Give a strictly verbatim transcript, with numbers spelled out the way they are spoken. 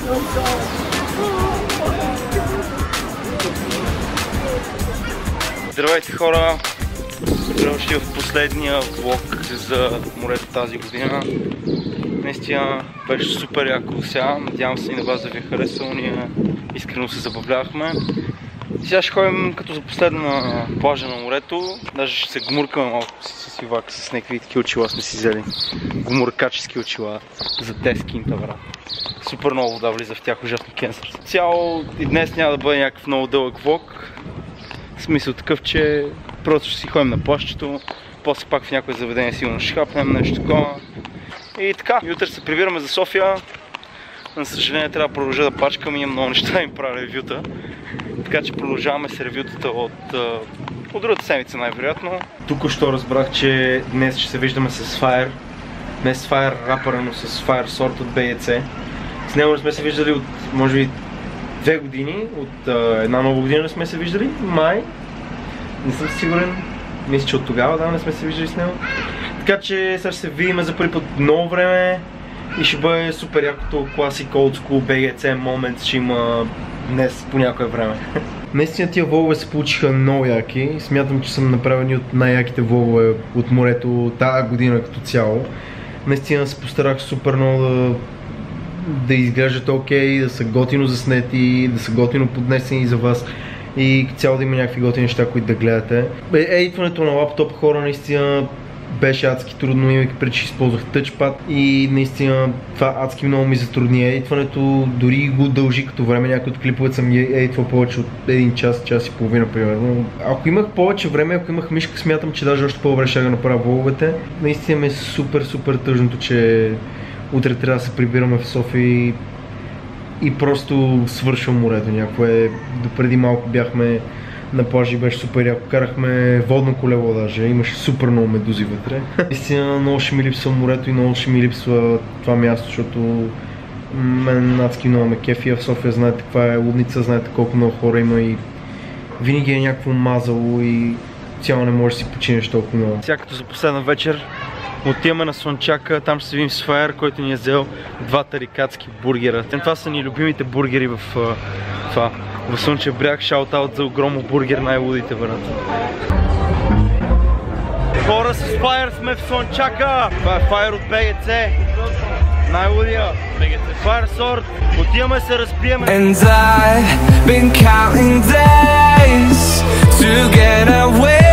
Здравейте хора! Дошли в последния влог за морето тази година. Наистина беше супер яко сега. Надявам се и на вас да ви е харесало. Ние искрено се забавлявахме. Сега ще ходим като за последна плажа на морето. Даже ще се гмуркаме малко с Ивак с някакви такива очила сме си взели. Гмуркачески очила за десет кинта, брат. Супер много вода влиза в тях, ужасно кенсър. Цяло и днес няма да бъде някакъв много дълъг влог. В смисъл такъв, че просто ще си ходим на плажчето, после пак в някое заведение сигурно ще хапнем, нещо такова. И така, и утре се прибираме за София. За съжаление трябва да продължа да пачкам, имам много неща да им правя ревюта. Така че продължаваме с ревютата от, от другата седмица най-вероятно. Тук що разбрах, че днес ще се виждаме с Fire. Не с Fire рапъра, но с Fire Sword от би и си. С него не сме се виждали от, може би, две години. От а, една нова година не сме се виждали. Май. Не съм сигурен. Мисля, че от тогава да не сме се виждали с него. Така че сега ще се видим за първи път много време. И ще бъде супер якото класик old school би и си момент ще има днес по някое време. Наистина тия влогове се получиха много яки. Смятам, че съм направени от най-яките влогове от морето тази година като цяло. Наистина се постарах супер много да, да изглеждат окей, да са готино заснети, да са готино поднесени за вас. И цяло да има някакви готини неща, които да гледате. Едитването на лаптоп хора наистина беше адски трудно, имайки преди, че използвах тъчпад и наистина това адски много ми затрудни едитването, дори го дължи като време, някои от клиповете съм едитвал повече от един час, час и половина примерно. Ако имах повече време, ако имах мишка, смятам, че даже още по-добре ще да направя влоговете. Наистина ми е супер, супер тъжното, че утре трябва да се прибираме в София и просто свършвам морето някакво е. Допреди малко бяхме на плажа и беше супер яко. Карахме водно колело даже, имаше супер много медузи вътре. Истина много ще ми липсва морето и много ще ми липсва това място, защото мен адски много ме кефи, а в София знаете каква е лудница, знаете колко много хора има и винаги е някакво мазало и цяло не можеш да си починеш толкова много. Сега като за последна вечер отиваме на Слънчака, там ще се видим с Fire, който ни е взел два тарикатски бургера. Това са ни любимите бургери в това. В Слънчев бряг, шаут-аут за огромно бургер, най-лудите върната. Хора с Fire сме в Слънчака! Това е Fire от би и си. Най-лудия! Fire Sword! Отиваме се разпиеме! And I've been counting days to get away.